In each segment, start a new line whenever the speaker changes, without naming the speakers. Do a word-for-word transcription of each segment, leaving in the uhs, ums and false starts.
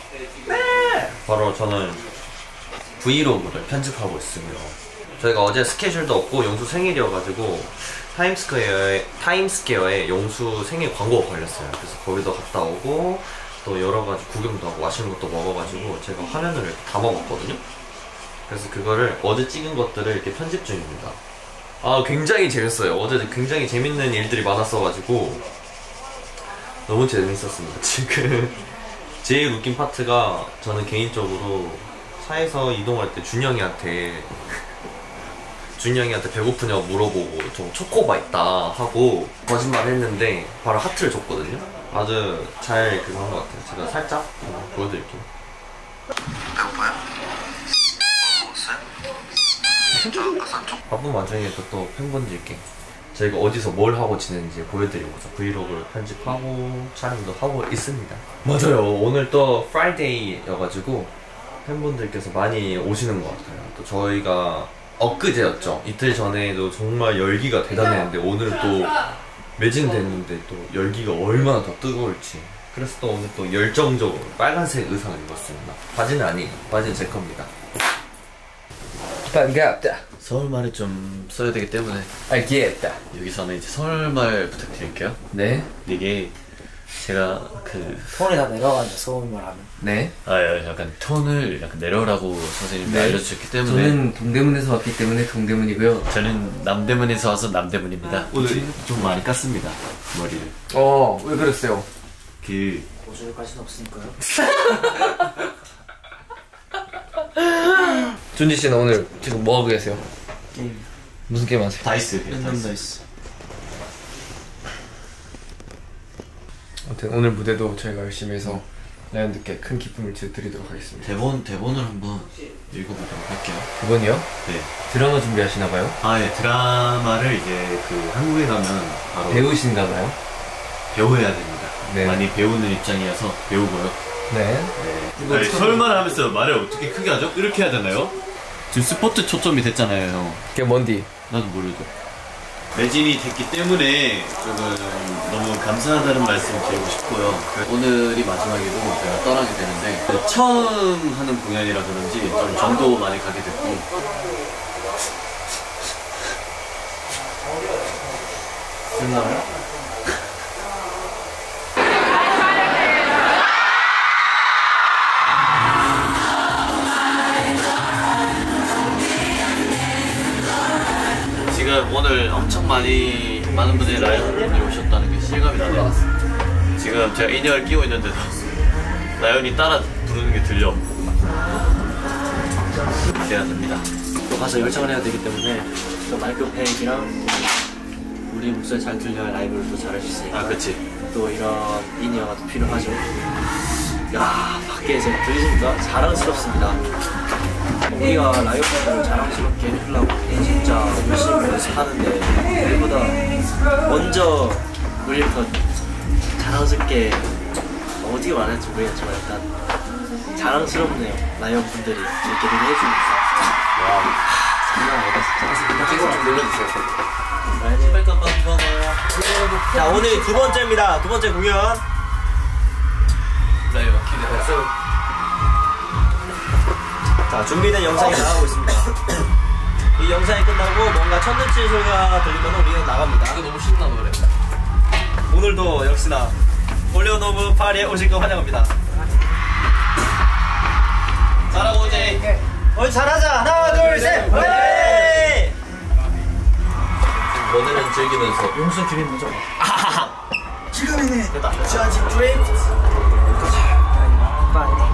네. 바로 저는 브이로그를 편집하고 있습니다. 저희가 어제 스케줄도 없고 용수 생일이어가지고 타임스퀘어에, 타임스퀘어에 용수 생일 광고가 걸렸어요. 그래서 거기도 갔다 오고 또 여러가지 구경도 하고 맛있는 것도 먹어가지고 제가 화면을 이렇게 담아봤거든요. 그래서 그거를 어제 찍은 것들을 이렇게 편집 중입니다. 아, 굉장히 재밌어요. 어제 굉장히 재밌는 일들이 많았어가지고 너무 재밌었습니다. 지금 제일 웃긴 파트가, 저는 개인적으로 차에서 이동할 때 준영이한테 준영이한테 배고프냐고 물어보고 저 초코바 있다 하고 거짓말 했는데 바로 하트를 줬거든요. 아주 잘 그거 한 것 같아요. 제가 살짝 보여드릴게요.
배고파요? 먹었어요?
바쁜 와중에도 또 팬분들께 저희가 어디서 뭘 하고 지내는지 보여드리고서 브이로그를 편집하고 촬영도 하고 있습니다. 맞아요. 오늘 또 프라이데이여가지고 팬분들께서 많이 오시는 것 같아요. 또 저희가 엊그제였죠. 이틀 전에도 정말 열기가 대단했는데 오늘은 또 매진됐는데 또 열기가 얼마나 더 뜨거울지. 그래서 또 오늘 또 열정적으로 빨간색 의상을 입었습니다. 바지는 아니에요. 바지는 제 겁니다.
반갑다.
서울말을 좀 써야 되기 때문에
알겠다.
여기서는 이제 서울말 부탁드릴게요.
네.
이게 제가 그
톤이 다 내려가죠, 서울말 하면.
네.
아 약간 톤을 약간 내려라고 선생님이
네.
알려주셨기 때문에.
저는 동대문에서 왔기 때문에 동대문이고요.
저는 남대문에서 와서 남대문입니다. 오늘 좀 많이 깠습니다, 머리를.
어, 왜 그랬어요?
그
오줌을 깔 수는 없으니까요.
준지 씨는 오늘 지금 뭐 하고 계세요?
게임.
무슨 게임 하세요?
다이스.
랜덤 다이스.
아무튼 오늘 무대도 저희가 열심히 해서 라이언들께 큰 기쁨을 드리도록 하겠습니다.
대본 대본을 한번 읽어보도록 할게요.
이번이요?
네.
드라마 준비하시나봐요?
아 예, 드라마를 이제 그 한국에 가면 바로
배우신가봐요?
배워야 됩니다.
네.
많이 배우는 입장이어서 배우고요.
네.
네. 아니, 설말 하면서 말을 어떻게 크게 하죠? 이렇게 해야 되나요? 지금 스포츠 초점이 됐잖아요, 형.
그게 뭔디?
나도 모르죠. 매진이 됐기 때문에 조금 너무 감사하다는 말씀 드리고 싶고요. 오늘이 마지막이고 제가 떠나게 되는데 처음 하는 공연이라 그런지 좀 정도 많이 가게 됐고
됐나요?
지금 오늘 엄청 많이 많은 분들이 라이언이 오셨다는 게 실감이 나네요. 지금 제가 인이어를 끼고 있는데도 라이언이 따라 부르는 게 들려. 기대가 됩니다.
또 가서 열정을 해야 되기 때문에 또 마이크로팩이랑 우리 목소리 잘 들려야 라이브를 또 잘할 수 있으니까.
아, 그치.
또 이런 인이어가 또 필요하죠. 야, 밖에서 들리십니까? 자랑스럽습니다. 우리가 라이브를 자랑스럽게 해주려고 진짜 열심히 연습하는데 우리보다 먼저 우리 더 자랑스럽게 어떻게 말할지 모르겠지만 일단 자랑스럽네요. 라이언 분들이 이렇게 해주니까. 와, 장난 아니다 진짜.
계속 좀 눌러주세요.
자, 오늘 두 번째입니다. 두 번째 공연.
라이언 기대했어요.
자, 준비된 영상이 나가고 있습니다. 이 영상이 끝나고 뭔가 천둥칠 소리가 들리면 우리는 나갑니다.
이거 너무 신나 노래.
오늘도 역시나 올리오노브 파리에 오실 거 환영합니다.
잘하고 오지.
오늘 잘하자. 하나, 둘, 셋. 화이팅!
오늘은 즐기면서
용수 줄인 거죠? 지금이네. 됐다. 저지 드리프트. 파이팅.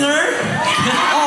오늘 어